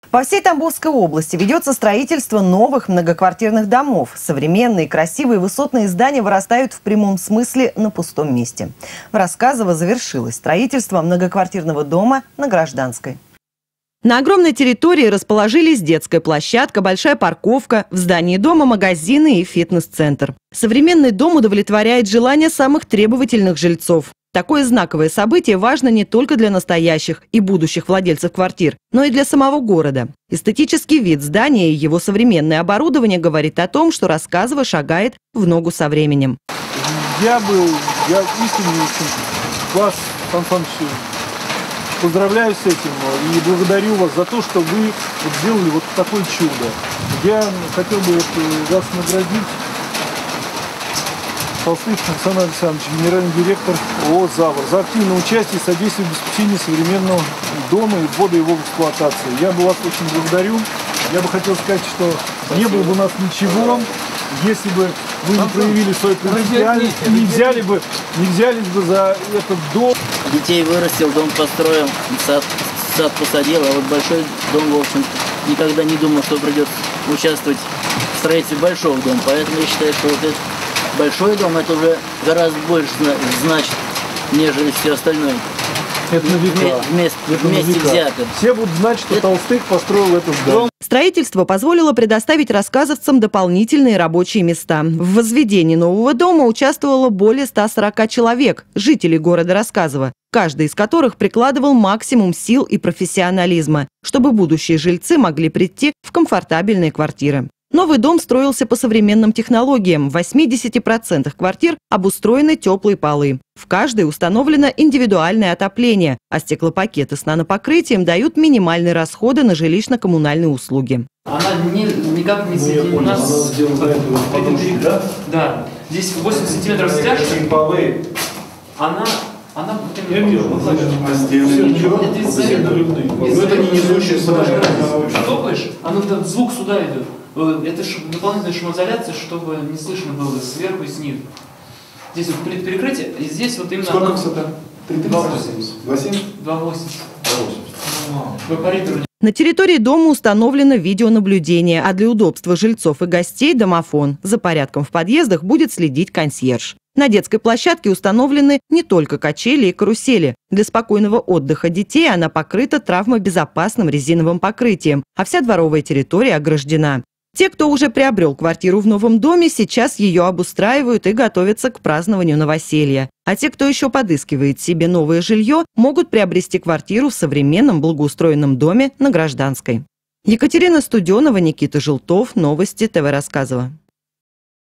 По всей Тамбовской области ведется строительство новых многоквартирных домов. Современные, красивые, высотные здания вырастают в прямом смысле на пустом месте. В Рассказово завершилось строительство многоквартирного дома на Гражданской. На огромной территории расположились детская площадка, большая парковка, в здании дома магазины и фитнес-центр. Современный дом удовлетворяет желания самых требовательных жильцов. Такое знаковое событие важно не только для настоящих и будущих владельцев квартир, но и для самого города. Эстетический вид здания и его современное оборудование говорит о том, что Рассказово шагает в ногу со временем. Я искренне вас, Сан Саныч, поздравляю с этим и благодарю вас за то, что вы сделали вот такое чудо. Я хотел бы вас наградить. Толстых Александр Александрович, генеральный директор ООО «Завр», за активное участие и содействие в обеспечении современного дома и ввода его в эксплуатацию. Я бы вас очень благодарю. Я бы хотел сказать, что не было бы у нас ничего, если бы вы не проявили свою принципиальность, не взялись бы за этот дом. Детей вырастил, дом построил, сад посадил, а вот большой дом, в общем, никогда не думал, что придется участвовать в строительстве большого дома. Поэтому я считаю, что вот этот большой дом это уже гораздо больше значит, нежели все остальное. Это Вместе взято. Все будут знать, что Толстых построил этот дом. Строительство позволило предоставить рассказовцам дополнительные рабочие места. В возведении нового дома участвовало более 140 человек, жителей города Рассказово, каждый из которых прикладывал максимум сил и профессионализма, чтобы будущие жильцы могли прийти в комфортабельные квартиры. Новый дом строился по современным технологиям. В 80% квартир обустроены теплые полы. В каждой установлено индивидуальное отопление, а стеклопакеты с нанопокрытием дают минимальные расходы на жилищно-коммунальные услуги. Она никак не сидит. У нас да? Да. Здесь 8 сантиметров стяжки. Полы. Она Я вижу. Это не несущая топаешь, звук сюда идет. Это дополнительная шумоизоляция, чтобы не слышно было сверху и снизу. Здесь вот перекрытие, и здесь вот именно... Сколько высота? 2,8. 2,8. На территории дома установлено видеонаблюдение, а для удобства жильцов и гостей – домофон. За порядком в подъездах будет следить консьерж. На детской площадке установлены не только качели и карусели. Для спокойного отдыха детей она покрыта травмобезопасным резиновым покрытием, а вся дворовая территория ограждена. Те, кто уже приобрел квартиру в новом доме, сейчас ее обустраивают и готовятся к празднованию новоселья. А те, кто еще подыскивает себе новое жилье, могут приобрести квартиру в современном благоустроенном доме на Гражданской. Екатерина Студенова, Никита Желтов. Новости ТВ Рассказово.